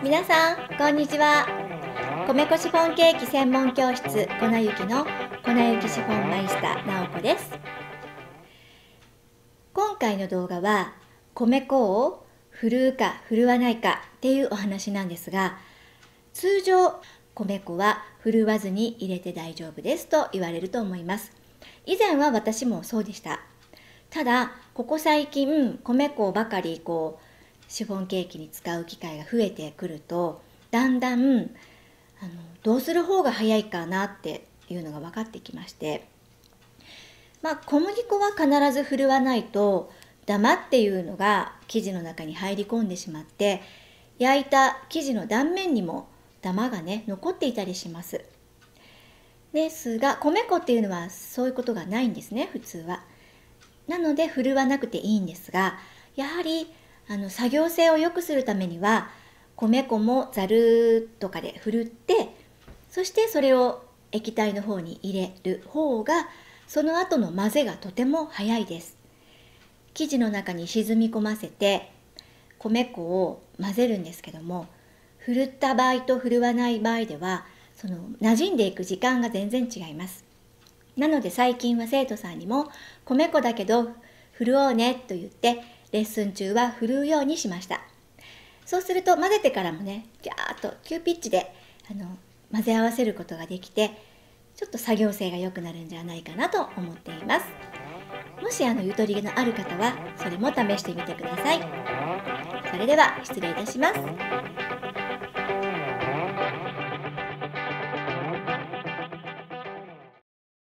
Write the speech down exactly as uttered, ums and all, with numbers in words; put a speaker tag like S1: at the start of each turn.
S1: 皆さんこんにちは。米粉シフォンケーキ専門教室粉雪の粉雪シフォンマイスターなおこです。今回の動画は米粉を振るうか振るわないかっていうお話なんですが、通常米粉は振るわずに入れて大丈夫ですと言われると思います。以前は私もそうでした。ただここ最近米粉ばかりこうシフォンケーキに使う機会が増えてくると、だんだんあのどうする方が早いかなっていうのが分かってきまして、まあ、小麦粉は必ず振るわないとダマっていうのが生地の中に入り込んでしまって、焼いた生地の断面にもダマがね残っていたりします。ですが米粉っていうのはそういうことがないんですね、普通は。なので振るわなくていいんですが、やはりあの作業性を良くするためには米粉もざるとかで振るって、そしてそれを液体の方に入れる方がその後の混ぜがとても早いです。生地の中に沈み込ませて米粉を混ぜるんですけども、振るった場合と振るわない場合ではその馴染んでいく時間が全然違います。なので最近は生徒さんにも米粉だけど振るおうねと言ってレッスン中は振るうようにしました。そうすると混ぜてからもね、ギャーッと急ピッチであの混ぜ合わせることができて、ちょっと作業性が良くなるんじゃないかなと思っています。もしあのゆとりのある方はそれも試してみてください。それでは失礼いたします。